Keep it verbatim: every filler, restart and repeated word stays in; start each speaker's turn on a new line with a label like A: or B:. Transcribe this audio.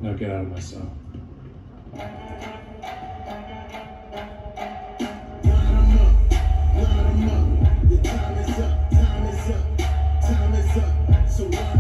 A: Now get out of my cell.
B: Line 'em up, line 'em up. Your time is up, time is up, time is up. So line